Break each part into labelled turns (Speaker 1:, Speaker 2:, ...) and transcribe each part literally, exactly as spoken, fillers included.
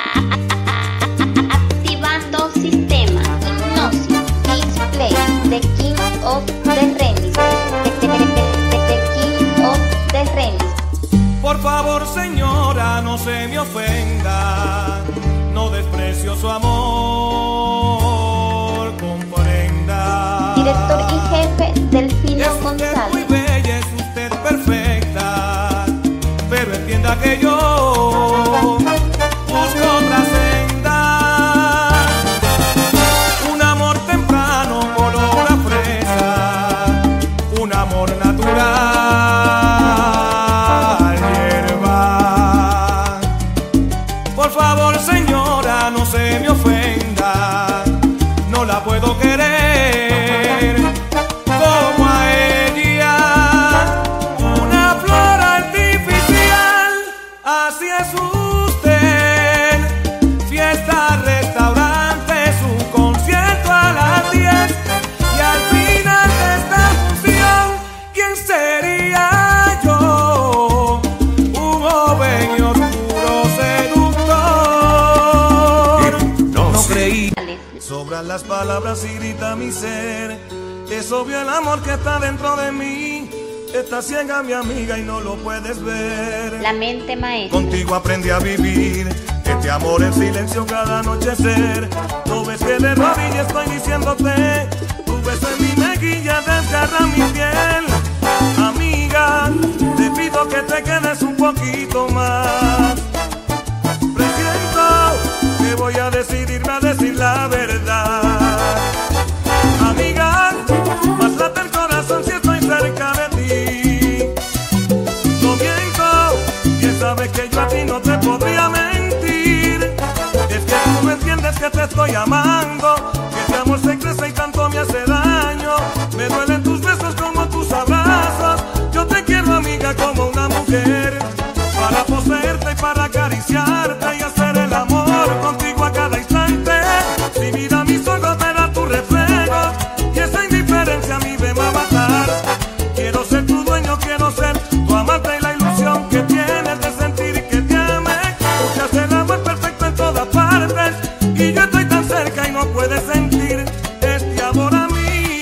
Speaker 1: Activando sistema Hipnosis Display, The King of the Remix, The King of the Remix.
Speaker 2: Por favor, señora, no se me ofenda, no desprecio su amor, comprenda.
Speaker 1: Director y jefe Delfino
Speaker 2: Es usted
Speaker 1: González.
Speaker 2: muy bella, es usted perfecta, pero entienda que yo busco otra senda. Un amor temprano, color a fresa, un amor natural, hierba. Por favor, señora, no se me ofenda, no la puedo querer como a ella. Una flor artificial, así es usted. Fiesta, restaurante, su concierto a las diez. Y al final de esta función, ¿quién sería yo? Un joven y oscuro seductor. No creí. Sobran las palabras y grita mi ser. Es obvio el amor que está dentro de mí. Está ciega mi amiga y no lo puedes ver.
Speaker 1: La mente maestra.
Speaker 2: Contigo aprendí a vivir este amor en silencio cada anochecer. No ves que de rodillas estoy diciéndote, tu beso en mi mejilla desgarra mi piel. Amiga, te pido que te quedes un poquito más. Presiento que voy a decidirme a decir la verdad. Amiga, más late el corazón si estoy cerca de ti. No miento, bien sabes que yo a ti no te podría mentir. Es que tú no entiendes que te estoy amando, que este amor se crece y tanto me hace daño. Me duelen tus besos como tus abrazos. Yo te quiero, amiga, como una mujer, para poseerte y para acariciarte y hacer el amor contigo a cada instante. Si mira mis ojos verás tu reflejo y esa indiferencia a mí me va a matar. Quiero ser tu dueño, quiero ser tu amante y la ilusión que tienes de sentir que te ame. Buscas el amor perfecto en todas partes y yo estoy tan cerca y no puedes sentir este amor, amiga.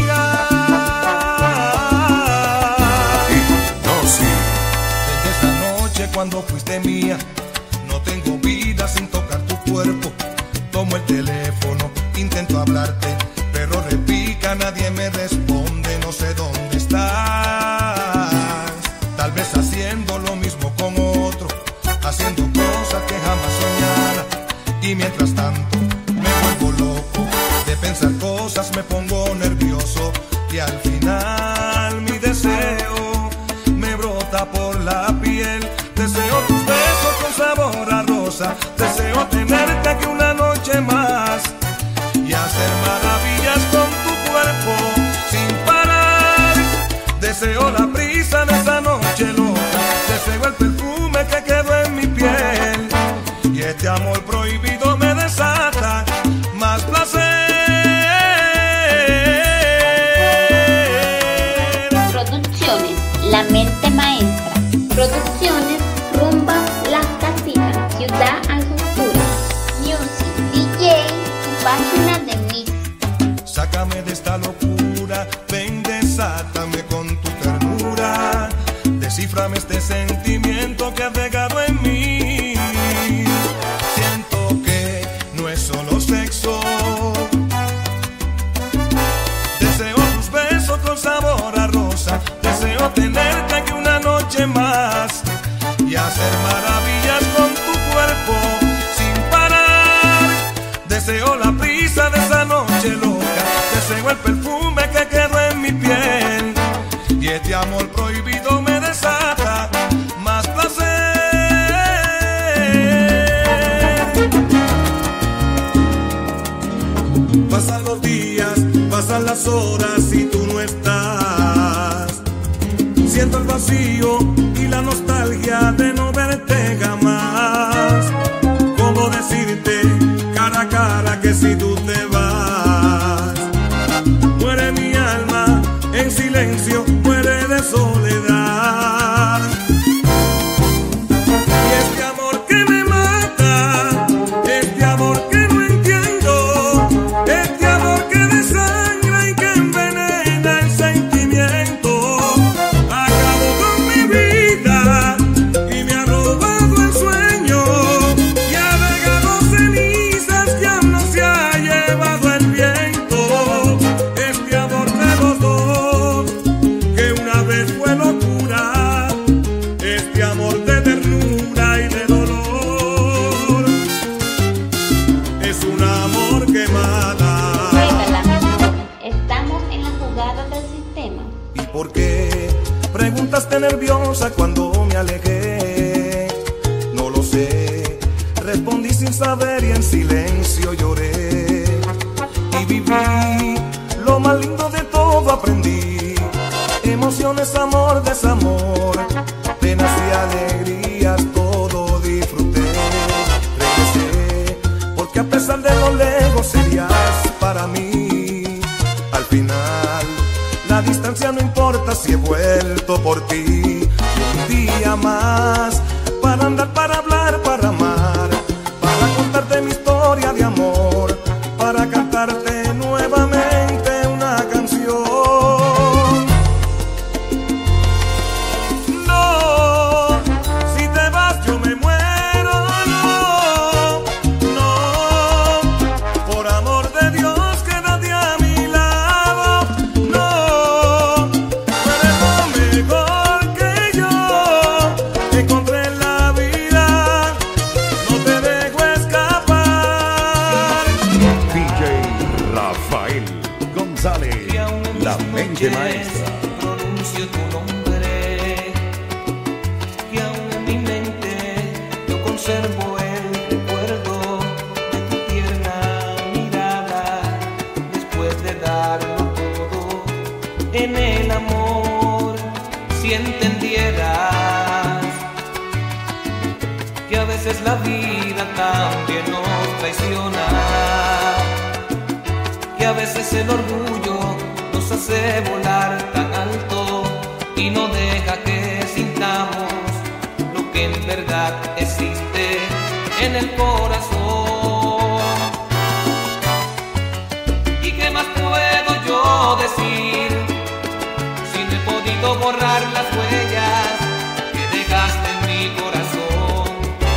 Speaker 2: No, sí. Desde esa noche cuando fuiste mía, no tengo vida sin tocar tu cuerpo. Tomo el teléfono, intento hablarte, pero repica, nadie me responde, no sé dónde estás. Tal vez haciendo lo mismo con otro, haciendo cosas que jamás soñara. Y mientras tanto me vuelvo loco de pensar cosas, me pongo nervioso y al final mi deseo me brota por la piel. Deseo tus besos con sabor a rosa, deseo tenerte aquí una noche más y hacer maravillas con tu cuerpo sin parar. Deseo la brisa de esa noche loca, deseo el perfume que quedó en mi piel y este amor prohibido me desata más placer.
Speaker 1: Producciones La Mente Maestra. Producciones Rumba Las Casitas, Ciudad Angostura. Music D J, tu página de mix.
Speaker 2: Sácame de esta locura, ven, desátame con tu ternura. Descíframe este sentimiento que has regado en mí. Siento que no es solo sexo. Deseo tus besos con sabor a rosa. Deseo tenerte aquí una noche más y hacer maravillas con tu cuerpo sin parar. Deseo la brisa de esa noche loca, deseo el perfume que quedó en mi piel y este amor prohibido me desata más placer. Pasan los días, pasan las horas y tú no estás. Siento el vacío y la nostalgia de no verte jamás. ¿Cómo decirte cara a cara que si tú te vas? Muere mi alma en silencio, muere de soledad. Y este amor que me mata es preguntaste nerviosa cuando me alejé. No lo sé, respondí sin saber y en silencio lloré. Y viví lo más lindo de todo, aprendí emociones, amor, desamor, penas y alegrías, todo disfruté. Regresé porque a pesar de lo lejos serías para mí. Al final la distancia no importa si he vuelto por ti. Un día más para andar, para hablar, para amar, para contarte mi historia de amor, para cantarte nuevamente una canción. No, si te vas yo me muero, no, no, por amor de Dios quédate a mi lado, no, tú eres lo mejor que yo encontré en la vida, no te dejo escapar.
Speaker 3: D J Rafael González, la mente maestra.
Speaker 4: Pronuncio tu nombre, que aún en mi mente yo conservo el recuerdo de tu tierna mirada, después de darlo todo en el amor. Si entendieras que a veces la vida también nos traiciona, que a veces el orgullo nos hace volar tan alto y no deja que sintamos lo que en verdad existe en el corazón. ¿Y qué más puedo yo decir si no he podido borrar las huellas que dejaste en mi corazón?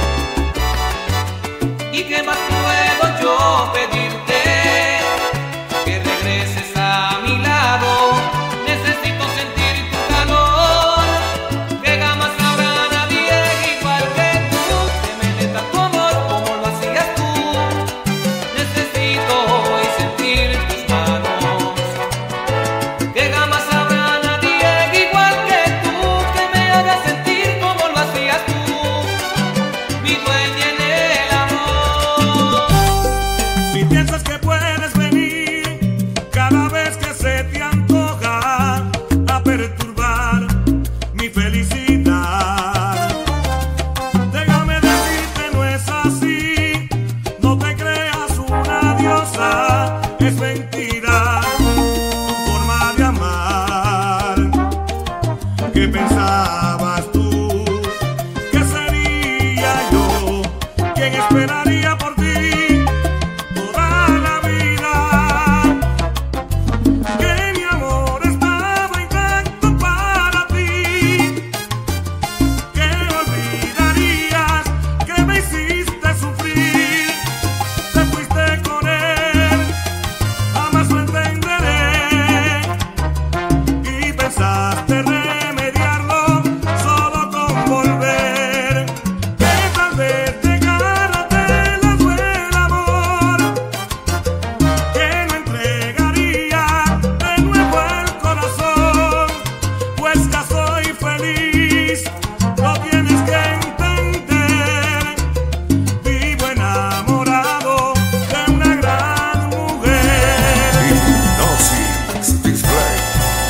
Speaker 4: ¿Y qué más puedo yo pedirte? Que regreses a mi lado, necesito sentir tu calor, que jamás habrá nadie igual que tú, que me dé tanto amor como lo hacías tú. Necesito hoy sentir tus manos, que jamás habrá nadie igual que tú, que me haga sentir como lo hacías tú, mi dueña en el amor.
Speaker 2: Si piensas que puedes venir cada vez que se te antoja a perturbar mi felicidad, déjame decirte no es así, no te creas una diosa, es mentira tu forma de amar. ¿Qué pensabas tú que sería yo quien esperaría por ti toda la vida? Que mi amor estaba intacto para ti, que olvidarías que me hiciste sufrir, te fuiste con él, jamás lo entenderé, y pensaste remediarlo solo con volver, que tal vez dejara de lado el amor, que no entregaría de nuevo el corazón, pues ya soy feliz, lo tienes que entender, vivo enamorado de una gran mujer.
Speaker 3: Hipnosis Display.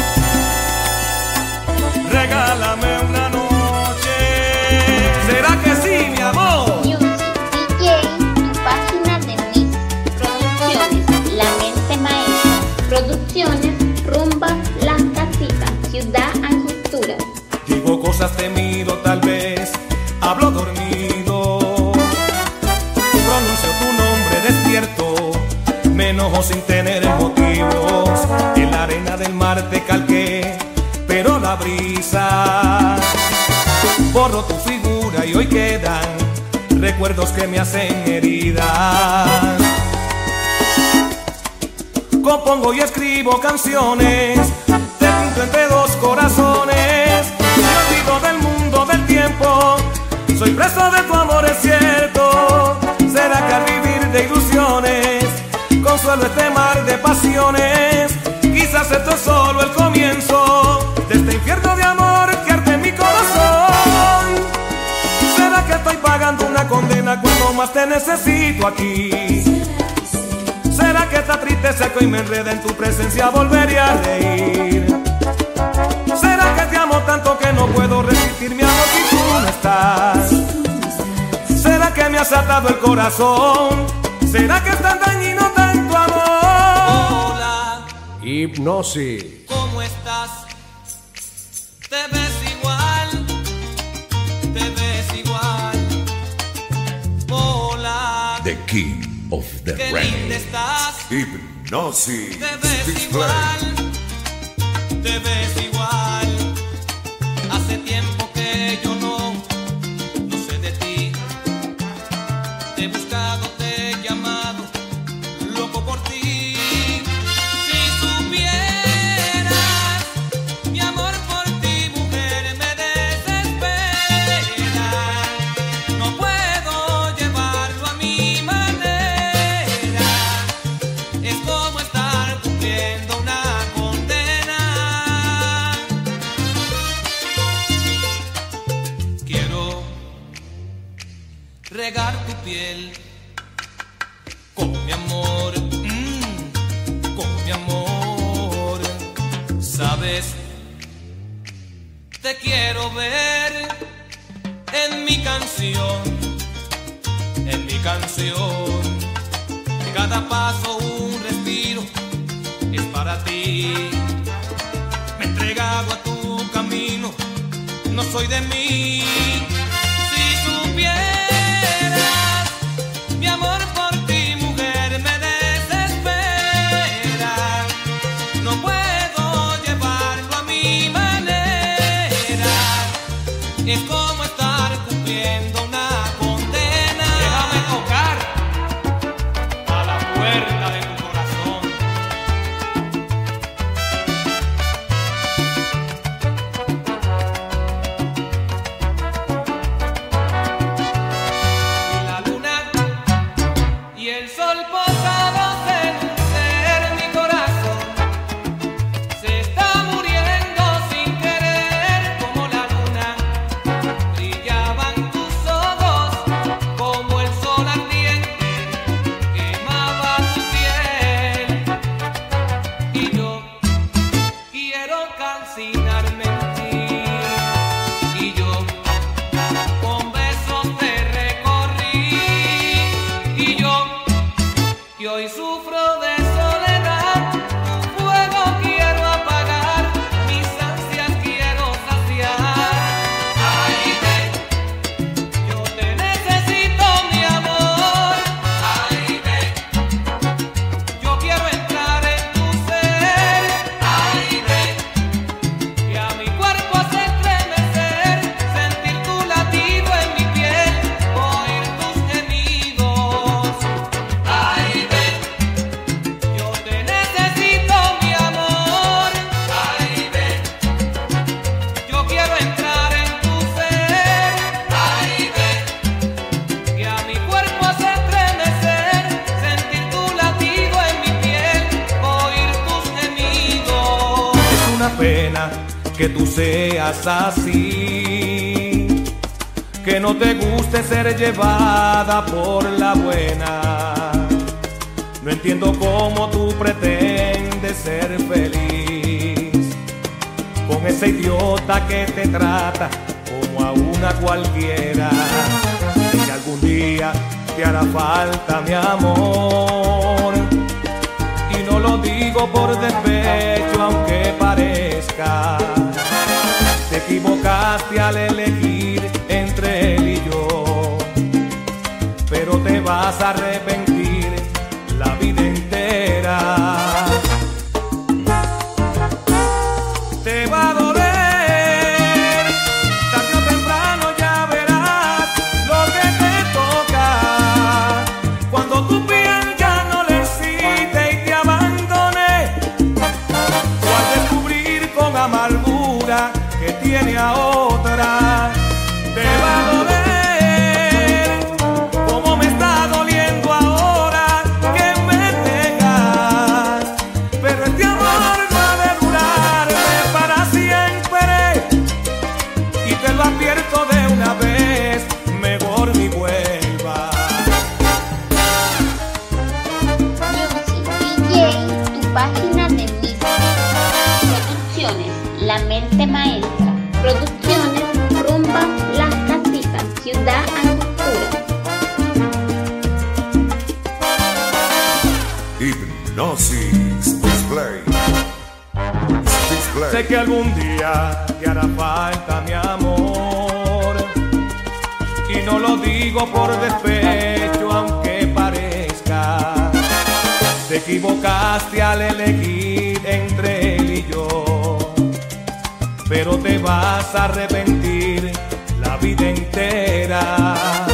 Speaker 2: Regálame una noche, ¿será que sí, mi amor?
Speaker 1: Music D J, tu página de Mix. Producciones La Mente Maestra. Producciones Rumba Las Casitas, Ciudad Angostura.
Speaker 2: Digo cosas temido, tal vez hablo dormido, pronuncio tu nombre despierto, me enojo sin tener motivos, en la arena del mar te calqué, pero la brisa borró tu figura y hoy quedan recuerdos que me hacen heridas. Compongo y escribo canciones, te pinto entre dos corazones, me olvido del mundo del tiempo, soy preso de tu amor, es cierto. ¿Será que al vivir de ilusiones consuelo este mar de pasiones? Quizás esto es solo el comienzo de este infierno de amor que buena cuando más te necesito aquí? ¿Será que esta tristeza que hoy me enreda en tu presencia volvería a reír? ¿Será que te amo tanto que no puedo resistir mi amor si tú no estás? ¿Será que me has atado el corazón? ¿Será que es tan dañino tanto amor?
Speaker 4: Hola,
Speaker 5: Hipnosis.
Speaker 4: ¿cómo estás? Te ves igual, te ves igual. Hola,
Speaker 3: The King of the
Speaker 4: qué linda
Speaker 3: Rain.
Speaker 4: estás.
Speaker 3: Hipnosis
Speaker 4: Te ves
Speaker 3: Display.
Speaker 4: igual, te ves igual. Hace tiempo que yo no, no sé de ti. Te he buscado, te he llamado, loco por ti. Si supieras, mi amor por ti, mujer, me desespera. No puedo llevarlo a mi manera. Es como estar cumpliendo una condena. Quiero regar tu piel con mi amor, mm, con mi amor. Sabes, te quiero ver en mi canción, en mi canción. Cada paso un respiro es para ti. Me he entregado a tu camino, no soy de mí. Si supieras, mi amor por ti, mujer, me desespera. No puedo llevarlo a mi manera. Es como estar cumpliendo una condena. Déjame tocar a la puerta de tu corazón. Y la luna y el sol posados en un ser, mi corazón se está muriendo sin querer. Como la luna brillaban tus ojos, como el sol ardiente quemaba tu piel. Y yo quiero calcinarme en ti. Y yo con besos te recorrí. Y yo que hoy sufro de soledad, tu fuego quiero apagar, mis ansias quiero saciar. Ay, ven, yo te necesito, mi amor. Ay, ven, yo quiero entrar en tu ser. Ay, ven, y a mi cuerpo hace estremecer, sentir tu latido en mi piel, oír tus gemidos. Ay, ven, yo te necesito, mi amor. Ay, ven, yo quiero entrar en tu ser. Ay, ven, y a mi cuerpo hace estremecer, sentir tu latido en mi piel, oír tus gemidos.
Speaker 2: Es una pena que tú seas así, que no te guste ser llevada por la buena. No entiendo cómo tú pretendes ser feliz con ese idiota que te trata como a una cualquiera. Y que algún día te hará falta mi amor. Y no lo digo por despecho, aunque parezca. Te equivocaste al elegir entre él y yo, pero te vas a arrepentir la vida entera. Te va a doler, tarde o temprano ya verás lo que te toca. Cuando tu piel ya no le excite y te abandone, o al descubrir con amargura que tiene a otra, te va a doler como me está doliendo ahora que me
Speaker 1: La Mente Maestra. Producciones Rumba Las Casitas, Ciudad Angostura.
Speaker 3: Hipnosis Display. Display.
Speaker 5: Sé que algún día te hará falta mi amor, y no lo digo por despecho, aunque parezca. Te equivocaste al elegir entre él y yo, pero te vas a arrepentir la vida entera.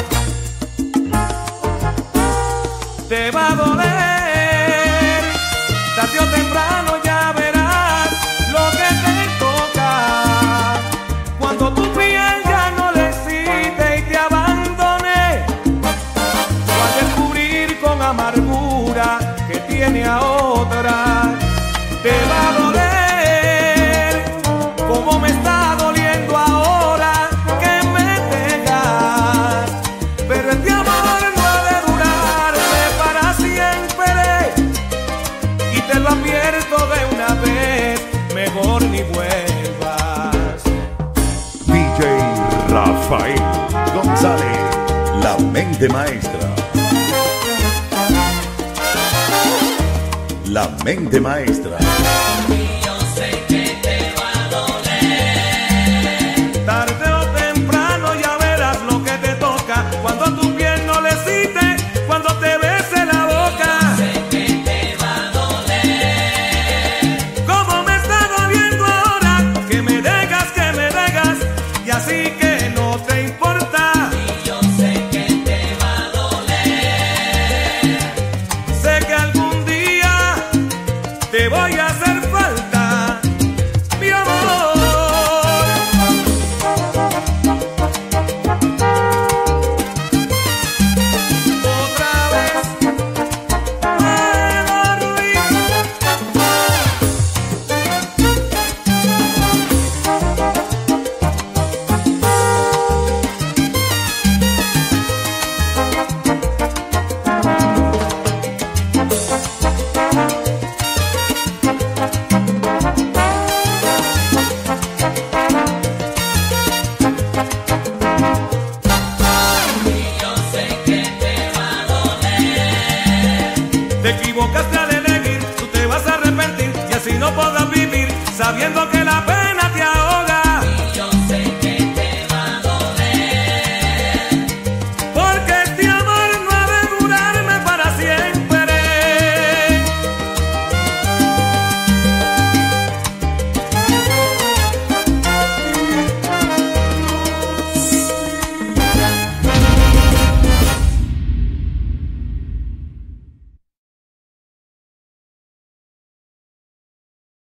Speaker 5: Te va a doler, tarde o temprano ya verás lo que te toca. Cuando tu piel ya no le existe y te abandone, o al descubrir con amargura que tiene a otra, te va a doler como me está doliendo ahora que me dejas. Pero este amor no ha de durarme para siempre, y te lo advierto de una vez, mejor ni vuelvas.
Speaker 3: D J Rafael González, La Mente Maestra. La Mente Maestra.
Speaker 5: Tarde o temprano ya verás lo que te toca, cuando tu piel no le excite, cuando te bese la boca. Sé que te va a doler, como me está doliendo ahora, que me dejas, que me dejas, y así que no te importa. Y yo sé que te va a doler, sé que algún día te voy a hacer falta, mi amor. Otra vez, Pedro Ruiz. Te equivocaste